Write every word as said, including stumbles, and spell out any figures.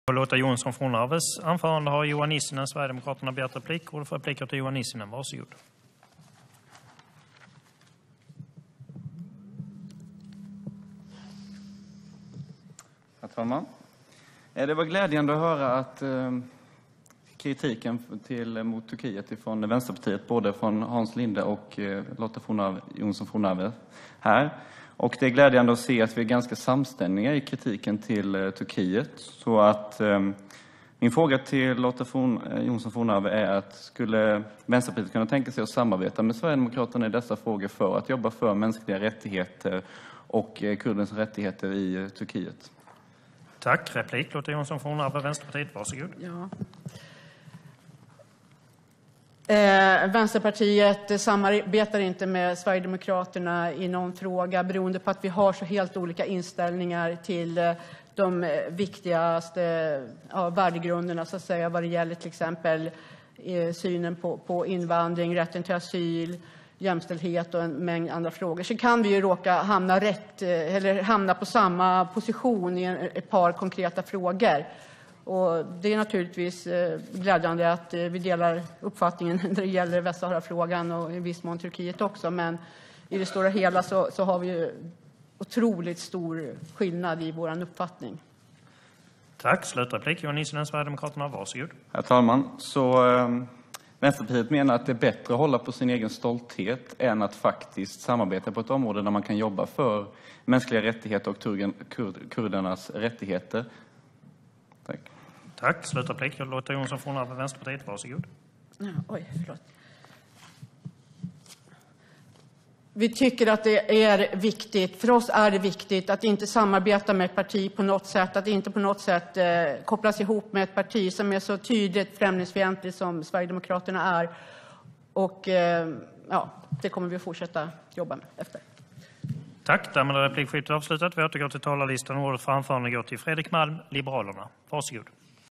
På Lotta Johnsson Fornarves anförande har Johan Nissinen, Sverigedemokraterna, begärt replik. Och för repliker till Johan Nissinen, varsågod. Herr talman. Det var glädjande att höra att eh, kritiken till, mot Turkiet från Vänsterpartiet, både från Hans Linde och eh, Lotta Fornarve, Johnsson Fornarve här. Och det är glädjande att se att vi är ganska samstämmiga i kritiken till eh, Turkiet. Så att eh, min fråga till Lotta Forn, eh, Johnsson Fornarve är att skulle Vänsterpartiet kunna tänka sig att samarbeta med Sverigedemokraterna i dessa frågor för att jobba för mänskliga rättigheter och eh, kurdens rättigheter i eh, Turkiet? Tack. Replik. Lotta Johnsson Fornarve, Vänsterpartiet. Varsågod. Ja. Eh, Vänsterpartiet samarbetar inte med Sverigedemokraterna i någon fråga beroende på att vi har så helt olika inställningar till eh, de viktigaste ja, värdegrunderna så att säga, vad det gäller till exempel eh, synen på, på invandring, rätten till asyl, jämställdhet och en mängd andra frågor. Så kan vi ju råka hamna rätt eller hamna på samma position i en, ett par konkreta frågor. Och det är naturligtvis eh, glädjande att eh, vi delar uppfattningen när det gäller Västsahara-frågan och i viss mån Turkiet också. Men i det stora hela så, så har vi ju otroligt stor skillnad i vår uppfattning. Tack. Slutreplik. Johan Nissinen, Sverigedemokraterna. Varsågod. Herr talman, så eh, Vänsterpartiet menar att det är bättre att hålla på sin egen stolthet än att faktiskt samarbeta på ett område där man kan jobba för mänskliga rättigheter och turgen, kur, kurdernas rättigheter. Tack. Tack. Slutreplik. Lotta Johnsson Fornarve, Vänsterpartiet. Varsågod. Ja, oj, förlåt. Vi tycker att det är viktigt, för oss är det viktigt att inte samarbeta med ett parti på något sätt, att inte på något sätt eh, kopplas ihop med ett parti som är så tydligt främlingsfientligt som Sverigedemokraterna är. Och eh, ja, det kommer vi att fortsätta jobba med efter. Tack. Därmed är replikskiftet avslutat. Vi återgår till talarlistan och ordet för anförande går till Fredrik Malm, Liberalerna. Varsågod.